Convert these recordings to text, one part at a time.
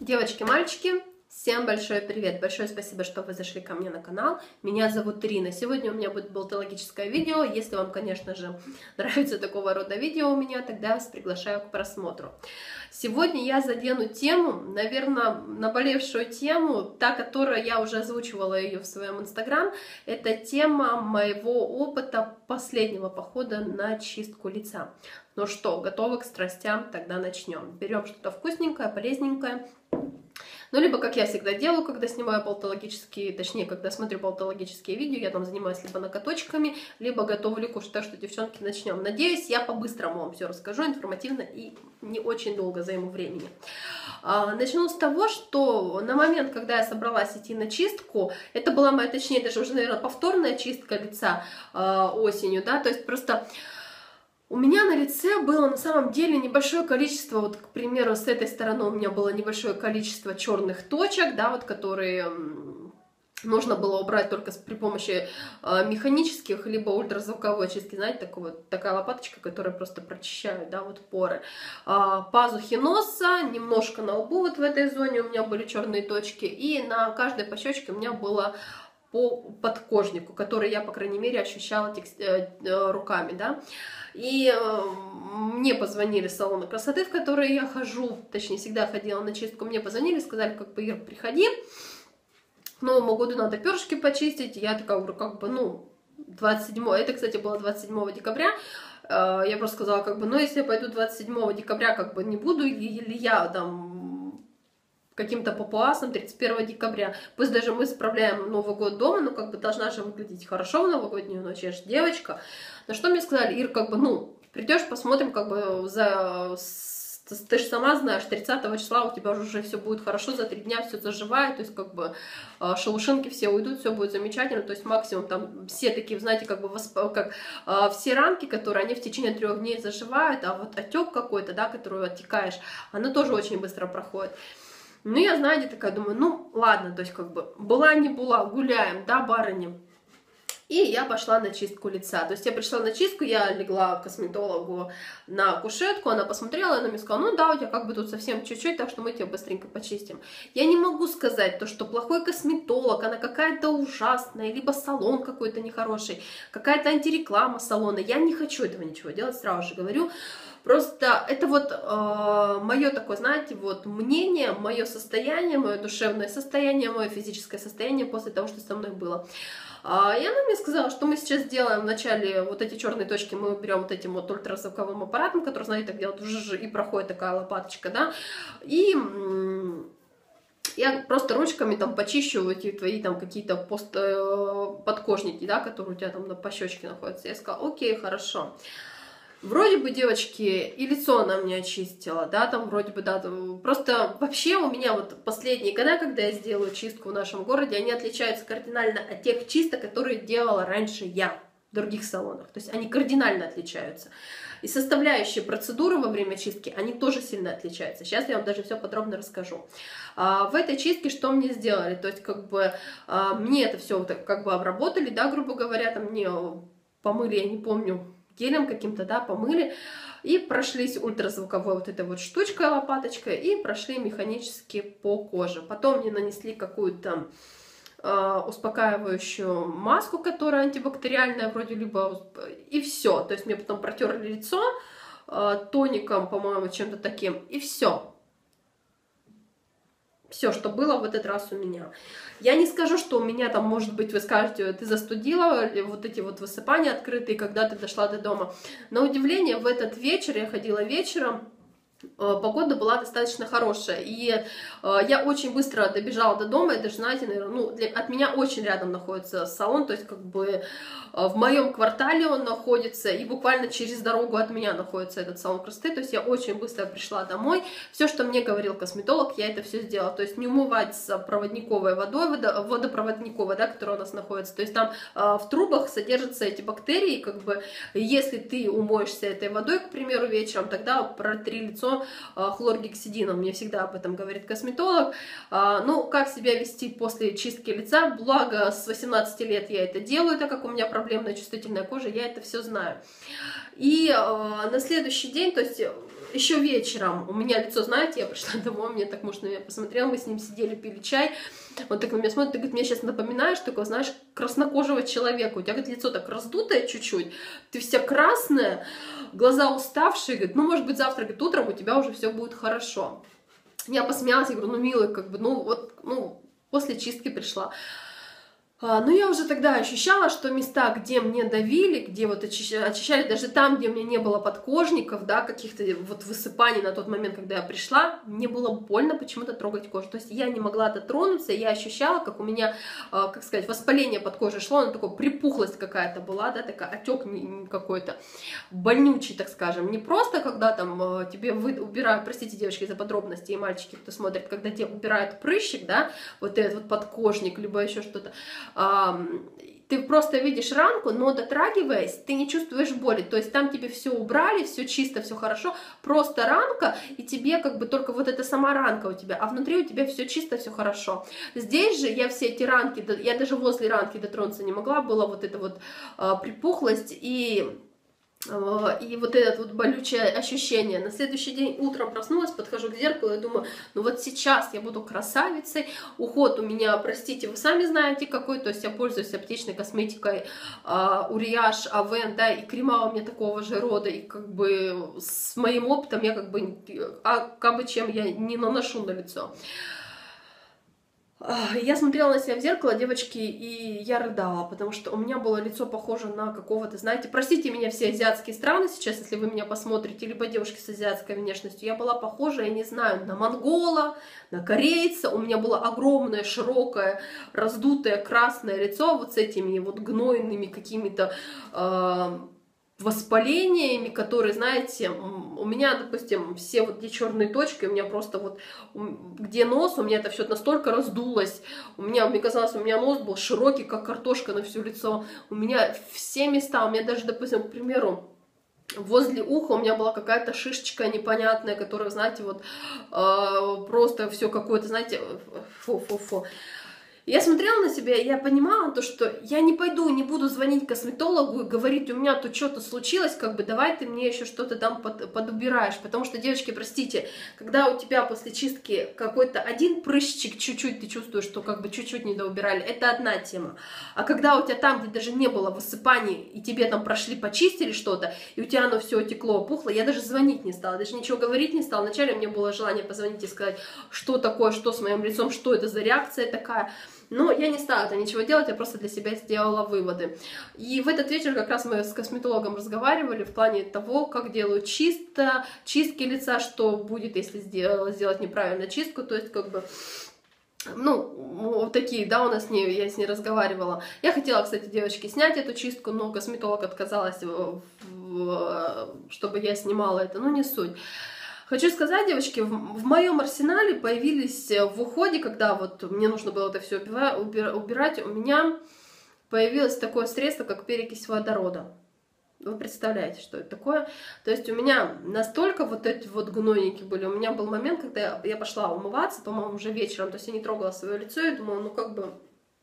Девочки, мальчики, всем большой привет! Большое спасибо, что вы зашли ко мне на канал. Меня зовут Ирина. Сегодня у меня будет болтологическое видео. Если вам, конечно же, нравится такого рода видео у меня, тогда я вас приглашаю к просмотру. Сегодня я задену тему, наверное, наболевшую тему, та, которую я уже озвучивала ее в своем инстаграм. Это тема моего опыта последнего похода на чистку лица. Ну что, готовы к страстям? Тогда начнем. Берем что-то вкусненькое, полезненькое. Ну, либо, как я всегда делаю, когда снимаю болтологические, точнее, когда смотрю болтологические видео, я там занимаюсь либо накаточками, либо готовлю кушать. Так что, девчонки, начнем. Надеюсь, я по-быстрому вам все расскажу, информативно и не очень долго займу времени. Начну с того, что на момент, когда я собралась идти на чистку, это была моя, точнее, даже уже, наверное, повторная чистка лица осенью, да, то есть просто... У меня на лице было на самом деле небольшое количество, вот, к примеру, с этой стороны у меня было небольшое количество черных точек, да, вот, которые нужно было убрать только при помощи механических, либо ультразвуковой чистки, знаете, такая лопаточка, которая просто прочищает, да, вот поры. Пазухи носа, немножко на лбу, вот в этой зоне у меня были черные точки, и на каждой по щечке у меня было по подкожнику, который я, по крайней мере, ощущала руками, да. И мне позвонили с салона красоты, в который я хожу, точнее, всегда ходила на чистку, мне позвонили, сказали, как бы, Ир, приходи, к Новому году надо перышки почистить. Я такая говорю, как бы, ну, 27, это, кстати, было 27 декабря, я просто сказала, как бы, ну, если я пойду 27 декабря, как бы, не буду, или я там... каким-то папуасом 31 декабря. Пусть даже мы справляем Новый год дома, но как бы должна же выглядеть хорошо в новогоднюю ночь, я же девочка. На что мне сказали, Ир, как бы, ну, придешь, посмотрим, как бы, ты же сама знаешь, 30 числа у тебя уже все будет хорошо, за 3 дня все заживает, то есть, как бы, шелушинки все уйдут, все будет замечательно, то есть, максимум, там, все такие, знаете, как бы, все ранки, которые, они в течение 3 дней заживают, а вот отек какой-то, да, который оттекаешь, оно тоже очень быстро проходит. Ну, я, знаете, такая думаю, ну, ладно, то есть, как бы, была не была, гуляем, да, барыни. И я пошла на чистку лица. То есть, я пришла на чистку, я легла к косметологу на кушетку, она посмотрела, она мне сказала, ну, да, у тебя как бы тут совсем чуть-чуть, так что мы тебя быстренько почистим. Я не могу сказать то, что плохой косметолог, она какая-то ужасная, либо салон какой-то нехороший, какая-то антиреклама салона. Я не хочу этого ничего делать, сразу же говорю. Просто это вот мое такое, знаете, вот мнение, мое состояние, мое душевное состояние, мое физическое состояние после того, что со мной было. И она мне сказала, что мы сейчас делаем вначале вот эти черные точки, мы берем вот этим вот ультразвуковым аппаратом, который, знаете, так делает, и проходит такая лопаточка, да, и... Я просто ручками там почищу эти твои там какие-то подкожники, да, которые у тебя там по щечке находятся. Я сказала, окей, хорошо. Вроде бы, девочки, и лицо она мне очистила, да, там вроде бы, да, просто вообще у меня вот последние года, когда я сделаю чистку в нашем городе, они отличаются кардинально от тех чисток, которые делала раньше я в других салонах, то есть они кардинально отличаются. И составляющие процедуры во время чистки, они тоже сильно отличаются. Сейчас я вам даже все подробно расскажу. В этой чистке что мне сделали? То есть, как бы, мне это все как бы обработали, да, грубо говоря, там мне помыли, я не помню, гелем каким-то, да, помыли, и прошлись ультразвуковой вот этой вот штучкой, лопаточкой, и прошли механически по коже. Потом мне нанесли какую-то успокаивающую маску, которая антибактериальная вроде, либо и все. То есть мне потом протерли лицо тоником, по-моему, чем-то таким, и все. Все, что было в этот раз у меня. Я не скажу, что у меня там, может быть, вы скажете, ты застудила вот эти вот высыпания открытые, когда ты дошла до дома. На удивление, в этот вечер, я ходила вечером, погода была достаточно хорошая, и я очень быстро добежала до дома, и даже, знаете, наверное, ну, от меня очень рядом находится салон, то есть, как бы, в моем квартале он находится, и буквально через дорогу от меня находится этот салон красоты, то есть, я очень быстро пришла домой, все, что мне говорил косметолог, я это все сделала, то есть, не умываться проводниковой водой, водопроводниковой, да, которая у нас находится, то есть, там в трубах содержатся эти бактерии, как бы, если ты умоешься этой водой, к примеру, вечером, тогда протри лицо хлоргексидином, мне всегда об этом говорит косметолог. Ну, как себя вести после чистки лица, благо с 18 лет я это делаю, так как у меня проблемная чувствительная кожа, я это все знаю. И на следующий день, то есть еще вечером у меня лицо, знаете, я пришла домой, мне так муж на меня посмотрел, мы с ним сидели, пили чай, он так на меня смотрит, ты, говорит, мне сейчас напоминаешь такого, знаешь, краснокожего человека, у тебя, говорит, лицо так раздутое чуть-чуть, ты вся красная, глаза уставшие, говорит, ну, может быть, завтра, говорит, утром у тебя уже все будет хорошо. Я посмеялась, я говорю, ну, милый, как бы, ну, вот, ну, после чистки пришла. Но я уже тогда ощущала, что места, где мне давили, где вот очищали, даже там, где у меня не было подкожников, да, каких-то вот высыпаний на тот момент, когда я пришла, мне было больно почему-то трогать кожу. То есть я не могла дотронуться, я ощущала, как у меня, как сказать, воспаление под кожей шло, оно такое, припухлость какая-то была, да, такая, отек какой-то, больнючий, так скажем. Не просто, когда там тебе убирают, простите, девочки, за подробности и мальчики, кто смотрит, когда тебе убирают прыщик, да, вот этот вот подкожник, либо еще что-то, ты просто видишь ранку, но дотрагиваясь, ты не чувствуешь боли, то есть там тебе все убрали, все чисто, все хорошо, просто ранка, и тебе как бы только вот эта сама ранка у тебя, а внутри у тебя все чисто, все хорошо. Здесь же я все эти ранки, я даже возле ранки дотронуться не могла, была вот эта вот припухлость и вот это вот болючее ощущение. На следующий день утром проснулась, подхожу к зеркалу и думаю, ну вот сейчас я буду красавицей, уход у меня, простите, вы сами знаете какой, то есть я пользуюсь аптечной косметикой Uriage, Avène, да, и крема у меня такого же рода, и как бы с моим опытом я как бы чем я не наношу на лицо. Я смотрела на себя в зеркало, девочки, и я рыдала, потому что у меня было лицо похоже на какого-то, знаете, простите меня, все азиатские страны сейчас, если вы меня посмотрите, либо девушки с азиатской внешностью, я была похожа, я не знаю, на монгола, на корейца, у меня было огромное, широкое, раздутое красное лицо, вот с этими вот гнойными какими-то воспалениями, которые, знаете, у меня, допустим, все вот эти черные точки, у меня просто вот, где нос, у меня это все настолько раздулось, мне казалось, у меня нос был широкий, как картошка на все лицо, у меня все места, у меня даже, допустим, к примеру, возле уха у меня была какая-то шишечка непонятная, которая, знаете, вот просто все какое-то, знаете, фу-фу-фу. Я смотрела на себя, и я понимала то, что я не пойду, не буду звонить косметологу и говорить, у меня тут что-то случилось, как бы давай ты мне еще что-то там подубираешь, потому что, девочки, простите, когда у тебя после чистки какой-то один прыщик чуть-чуть, ты чувствуешь, что как бы чуть-чуть не доубирали, это одна тема, а когда у тебя там, где даже не было высыпаний, и тебе там прошли, почистили что-то, и у тебя оно все текло, опухло, я даже звонить не стала, даже ничего говорить не стала, вначале мне было желание позвонить и сказать, что такое, что с моим лицом, что это за реакция такая. Но я не стала это ничего делать, я просто для себя сделала выводы. И в этот вечер как раз мы с косметологом разговаривали в плане того, как делают чистки лица, что будет, если сделать неправильно чистку, то есть как бы... Ну, вот такие, да, я с ней разговаривала. Я хотела, кстати, девочки, снять эту чистку, но косметолог отказалась, чтобы я снимала это, ну, не суть. Хочу сказать, девочки, в моем арсенале появились в уходе, когда вот мне нужно было это все убирать, у меня появилось такое средство, как перекись водорода. Вы представляете, что это такое? То есть у меня настолько вот эти вот гнойники были. У меня был момент, когда я пошла умываться, по-моему, уже вечером, то есть я не трогала свое лицо, и думала, ну как бы...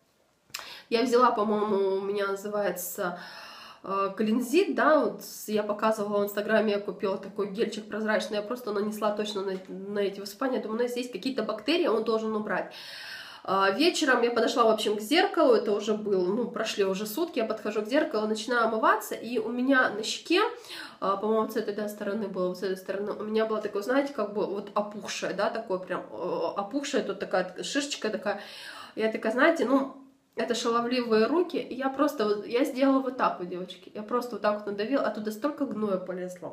Я взяла, по-моему, у меня называется... клинзит, да, вот я показывала в инстаграме, я купила такой гельчик прозрачный, я просто нанесла точно на эти высыпания, думаю, у нас есть какие-то бактерии, он должен убрать. Вечером я подошла, в общем, к зеркалу, это уже было, ну, прошли уже сутки, я подхожу к зеркалу, начинаю омываться, и у меня на щеке, по-моему, с этой, да, стороны было, вот с этой стороны, у меня было такое, знаете, как бы вот опухшее, да, такое прям опухшее, тут такая шишечка такая, я такая, знаете, ну, это шаловливые руки, и я сделала вот так вот, девочки, я просто вот так вот надавила, а туда столько гноя полезло.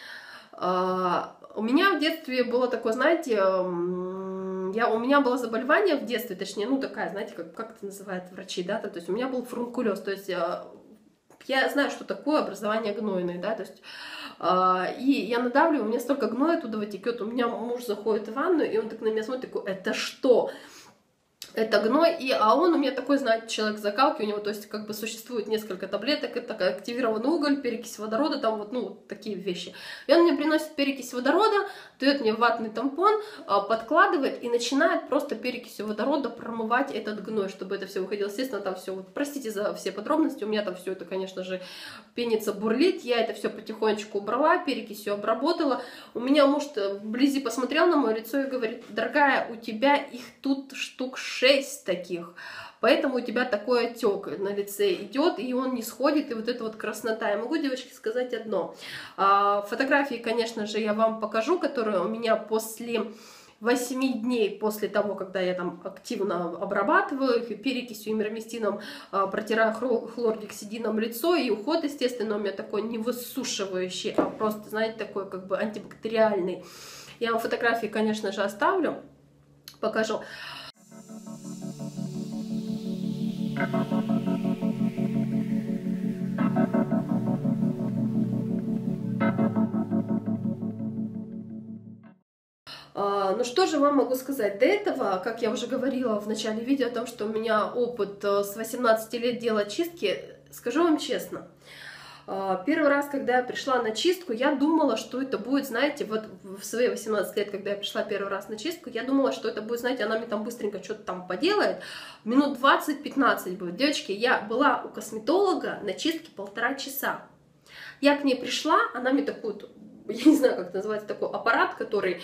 У меня в детстве было такое, знаете, у меня было заболевание в детстве, точнее, ну такая, знаете, как это называют врачи, да, то есть у меня был фурункулез, то есть я знаю, что такое образование гнойное, да, то есть и я надавливаю, у меня столько гноя оттуда вытекет, у меня муж заходит в ванну, и он так на меня смотрит, такой, это что? это гной, а он у меня такой, знаете, человек закалки, у него, то есть, как бы существует несколько таблеток, это активированный уголь, перекись водорода, там вот, ну, такие вещи. И он мне приносит перекись водорода, дает мне ватный тампон, подкладывает и начинает просто перекисью водорода промывать этот гной, чтобы это все выходило. Естественно, там все, вот, простите за все подробности, у меня там все это, конечно же, пенится, бурлит, я это все потихонечку убрала, перекисью обработала. У меня муж вблизи посмотрел на мое лицо и говорит: дорогая, у тебя их тут штук 6 таких, поэтому у тебя такой отек на лице идет, и он не сходит, и вот эта вот краснота. Я могу, девочки, сказать одно. Фотографии, конечно же, я вам покажу, которые у меня после 8 дней после того, когда я там активно обрабатываю их, перекисью и мироместином протираю хлоргексидином лицо, и уход, естественно, у меня такой не высушивающий, а просто, знаете, такой как бы антибактериальный. Я вам фотографии, конечно же, оставлю, покажу. Ну что же вам могу сказать? До этого, как я уже говорила в начале видео о том, что у меня опыт с 18 лет дела чистки, скажу вам честно, первый раз, когда я пришла на чистку, я думала, что это будет, знаете, вот в свои 18 лет, когда я пришла первый раз на чистку, я думала, что это будет, знаете, она мне там быстренько что-то там поделает, минут 20-15 будет. Девочки, я была у косметолога на чистке 1,5 часа. Я к ней пришла, она мне такую, я не знаю, как это называется, такой аппарат, который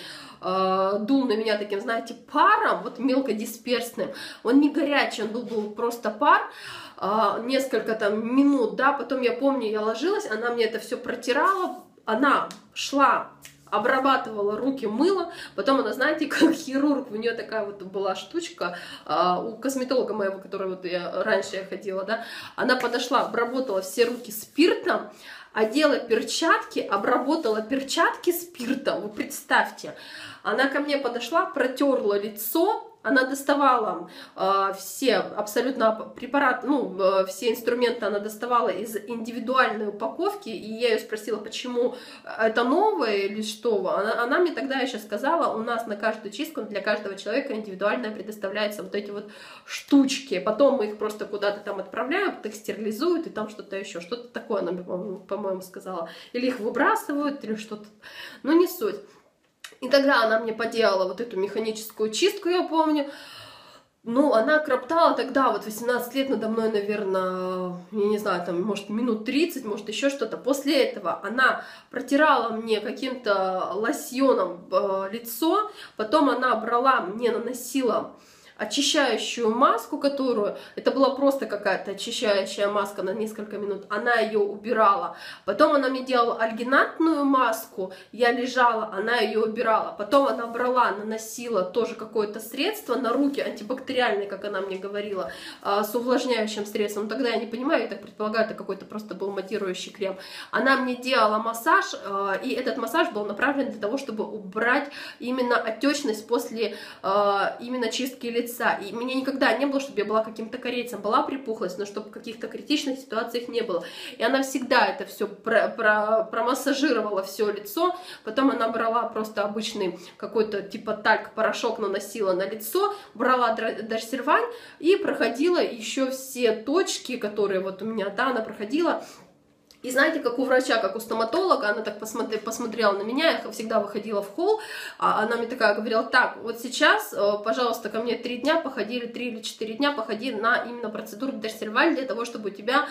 дул на меня таким, знаете, паром, вот мелкодисперсным. Он не горячий, он был просто пар, несколько там минут, да, потом я помню, я ложилась, она мне это все протирала, она шла, обрабатывала руки, мыла, потом она, знаете, как хирург, у нее такая вот была штучка, у косметолога моего, которой вот раньше я ходила, да, она подошла, обработала все руки спиртом, одела перчатки, обработала перчатки спиртом, вы представьте. Она ко мне подошла, протерла лицо, она доставала все абсолютно препараты, ну, все инструменты она доставала из индивидуальной упаковки, и я ее спросила, почему это новое или что. Она мне тогда еще сказала, у нас на каждую чистку для каждого человека индивидуально предоставляются вот эти вот штучки, потом мы их просто куда-то там отправляем, их стерилизуют, и там что-то еще, что-то такое она, по-моему, сказала. Или их выбрасывают, или что-то, но не суть. И тогда она мне поделала вот эту механическую чистку, я помню. Ну, она кроптала тогда, вот 18 лет надо мной, наверное, я не знаю, там, может, минут 30, может, еще что-то. После этого она протирала мне каким-то лосьоном лицо, потом она брала, мне наносила очищающую маску, которую, это была просто какая-то очищающая маска на несколько минут, она ее убирала, потом она мне делала альгинатную маску, я лежала, она ее убирала, потом она брала, наносила тоже какое-то средство на руки, антибактериальное, как она мне говорила, с увлажняющим средством, но тогда я не понимаю, я так предполагаю, это какой-то просто был матирующий крем, она мне делала массаж, и этот массаж был направлен для того, чтобы убрать именно отечность после именно чистки лица. И меня никогда не было, чтобы я была каким-то корейцем, была припухлость, но чтобы каких-то критичных ситуациях не было. И она всегда это все промассажировала все лицо, потом она брала просто обычный какой-то типа тальк, порошок наносила на лицо, брала Дорсервань и проходила еще все точки, которые вот у меня, да, она проходила. И знаете, как у врача, как у стоматолога, она так посмотрела на меня, я всегда выходила в холл, она мне такая говорила: так, вот сейчас, пожалуйста, ко мне 3 дня походили, 3 или 4 дня походи на именно процедуру Дорсерваль для того, чтобы у тебя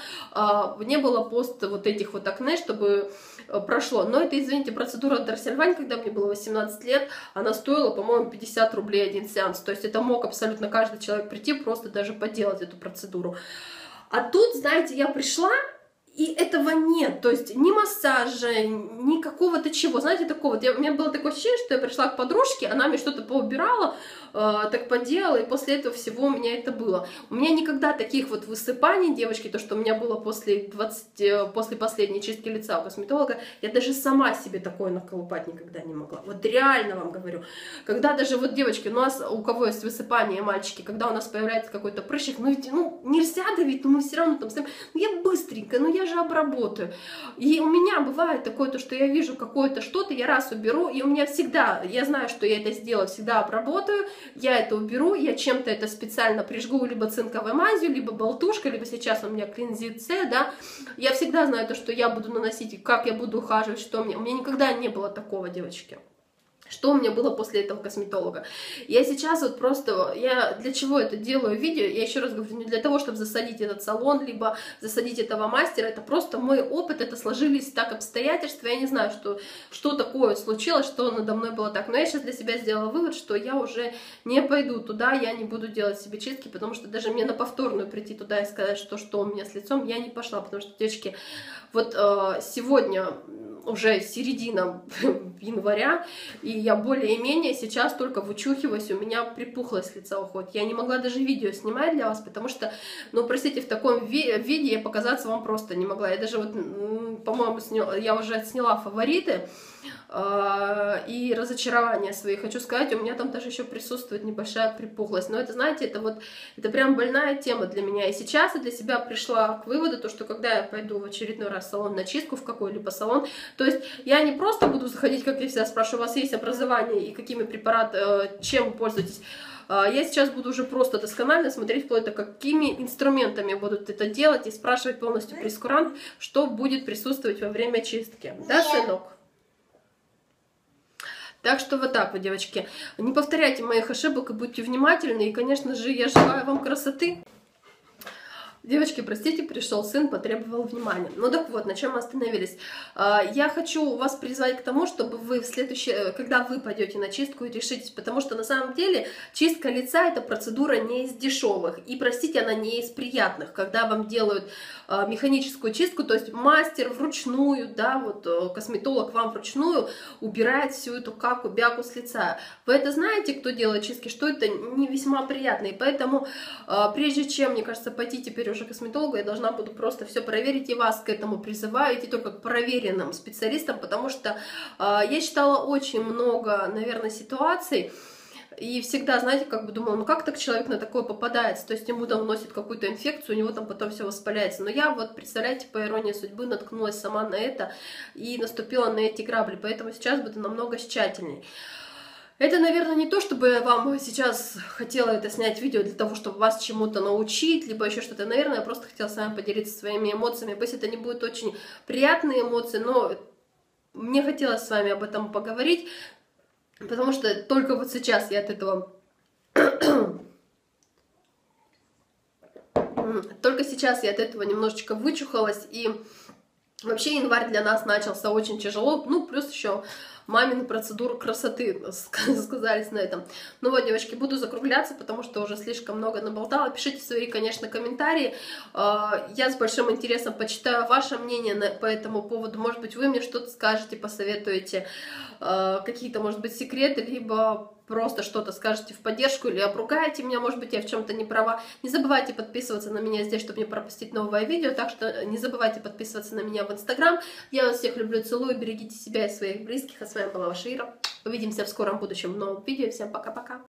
не было пост вот этих вот акне, чтобы прошло. Но это, извините, процедура Дорсерваль, когда мне было 18 лет, она стоила, по-моему, 50 рублей один сеанс, то есть это мог абсолютно каждый человек прийти, просто даже поделать эту процедуру. А тут, знаете, я пришла, и этого нет, то есть ни массажа, ни какого-то чего, знаете, такого. У меня было такое ощущение, что я пришла к подружке, она мне что-то поубирала, так поделала, и после этого всего у меня это было. У меня никогда таких вот высыпаний, девочки, то, что у меня было после последней чистки лица у косметолога, я даже сама себе такое наколупать никогда не могла. Вот реально вам говорю. Когда даже вот, девочки, у кого есть высыпание, мальчики, когда у нас появляется какой-то прыщик, ну ведь, нельзя давить, но мы все равно там стоим. Ну я быстренько, ну я даже обработаю. И у меня бывает такое, то, что я вижу какое-то что-то, я раз уберу, и у меня всегда, я знаю, что я это сделаю, всегда обработаю, я это уберу, я чем-то это специально прижгу, либо цинковой мазью, либо болтушкой, либо сейчас у меня клинзит С, да, я всегда знаю то, что я буду наносить, как я буду ухаживать, что у меня никогда не было такого, девочки. Что у меня было после этого косметолога? Я сейчас вот просто, я для чего это делаю видео? Я еще раз говорю, не для того, чтобы засадить этот салон, либо засадить этого мастера. Это просто мой опыт, это сложились так обстоятельства. Я не знаю, что такое случилось, что надо мной было так. Но я сейчас для себя сделала вывод, что я уже не пойду туда, я не буду делать себе чистки, потому что даже мне на повторную прийти туда и сказать, что у меня с лицом, я не пошла. Потому что, девочки, вот сегодня уже середина января, и я более-менее сейчас только вычухиваюсь, у меня припухлость лица уходит. Я не могла даже видео снимать для вас, потому что, ну, простите, в таком виде я показаться вам просто не могла. Я даже вот, по-моему, я уже сняла фавориты и разочарования свои. Хочу сказать, у меня там даже еще присутствует небольшая припухлость. Но это, знаете, это прям больная тема для меня. И сейчас я для себя пришла к выводу, то, что когда я пойду в очередной раз в салон на чистку, в какой-либо салон, то есть я не просто буду заходить, как я всегда спрашиваю, у вас есть образование и какими препаратами, чем вы пользуетесь. Я сейчас буду уже просто досконально смотреть вплоть до какими инструментами будут это делать и спрашивать полностью прейскурант, что будет присутствовать во время чистки. Да, сынок? Так что вот так вот, девочки. Не повторяйте моих ошибок и будьте внимательны. И, конечно же, я желаю вам красоты. Девочки, простите, пришел сын, потребовал внимания. Ну так вот, на чем мы остановились. Я хочу вас призвать к тому, чтобы вы когда вы пойдете на чистку, решитесь, потому что на самом деле чистка лица — это процедура не из дешевых. И, простите, она не из приятных. Когда вам делают механическую чистку, то есть мастер вручную, да, вот косметолог вам вручную убирает всю эту каку-бяку с лица. Вы это знаете, кто делает чистки, что это не весьма приятно. И поэтому, прежде чем, мне кажется, пойти теперь уже к косметологу, я должна буду просто все проверить, и вас к этому призываю, идти только к проверенным специалистам, потому что я читала очень много, наверное, ситуаций, и всегда, знаете, как бы думала, ну как так человек на такое попадается, то есть ему там вносит какую-то инфекцию, у него там потом все воспаляется. Но я вот, представляете, по иронии судьбы наткнулась сама на это и наступила на эти грабли, поэтому сейчас буду намного тщательней. Это, наверное, не то, чтобы я вам сейчас хотела это снять видео для того, чтобы вас чему-то научить, либо еще что-то. Наверное, я просто хотела с вами поделиться своими эмоциями. Пусть это не будут очень приятные эмоции, но мне хотелось с вами об этом поговорить, потому что только вот сейчас я от этого... Только сейчас я от этого немножечко вычухалась, и вообще январь для нас начался очень тяжело, ну, плюс еще мамины процедуры красоты сказались на этом. Ну вот, девочки, буду закругляться, потому что уже слишком много наболтала. Пишите свои, конечно, комментарии. Я с большим интересом почитаю ваше мнение по этому поводу. Может быть, вы мне что-то скажете, посоветуете, какие-то, может быть, секреты, либо просто что-то скажете в поддержку или обругаете меня, может быть, я в чем-то не права. Не забывайте подписываться на меня здесь, чтобы не пропустить новое видео, так что не забывайте подписываться на меня в Инстаграм. Я вас всех люблю, целую, берегите себя и своих близких. А с вами была ваша Ира. Увидимся в скором будущем в новом видео. Всем пока-пока.